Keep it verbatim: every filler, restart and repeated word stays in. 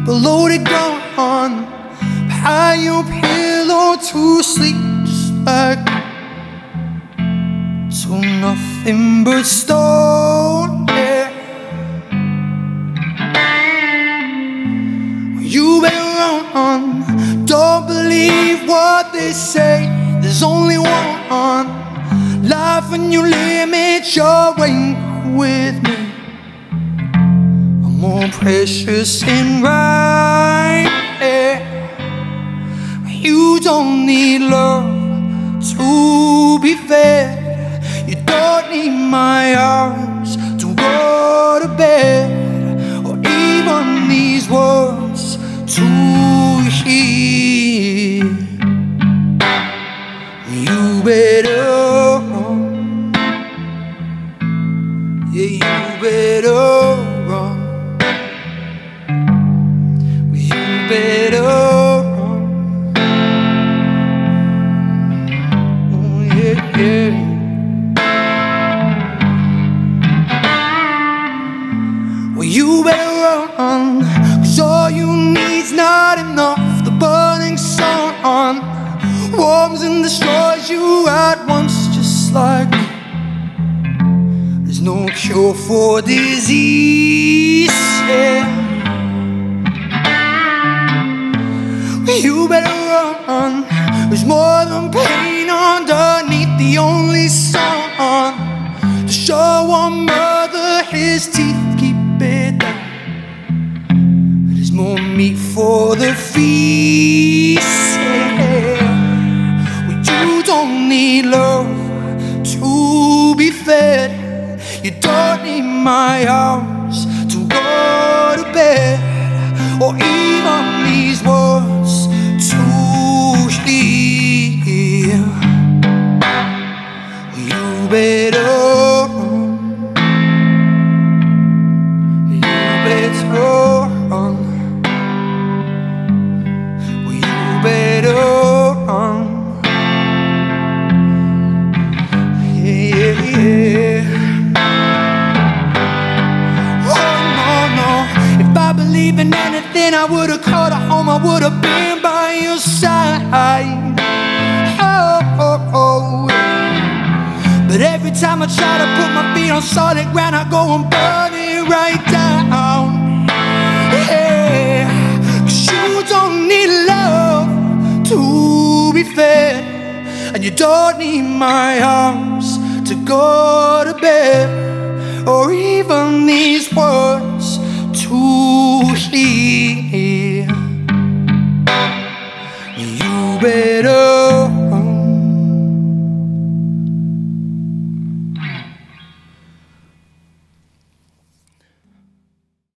a loaded gun by your pillow to sleep just like to nothing but stone, yeah. You better run, don't believe what they say. There's only one life and you limit your weight with me. I'm more precious in right, yeah. You don't need love to be fed. You don't need my arms to go to bed, or even these words to hear. You better run, yeah, you better run. You better run, oh yeah, yeah. Well, you better run, 'cause all you need's not enough. The burning sun warms and destroys you at once, just like me. There's no cure for disease, yeah. You better run, there's more than pain underneath the only sun to show one mother his teeth keep it down. There's more meat for the feast, yeah. You don't need love to be fed. You don't need my arms to go to bed, or even these words to hear. You better run, you better run, you better run. Yeah. Oh no, no. If I believed in anything, I would've called a home. I would've been by your side. Oh, oh, oh. But every time I try to put my feet on solid ground, I go and burn it right down. Yeah. 'Cause you don't need love to be fed, and you don't need my arms to go to bed, or even these words to hear. You better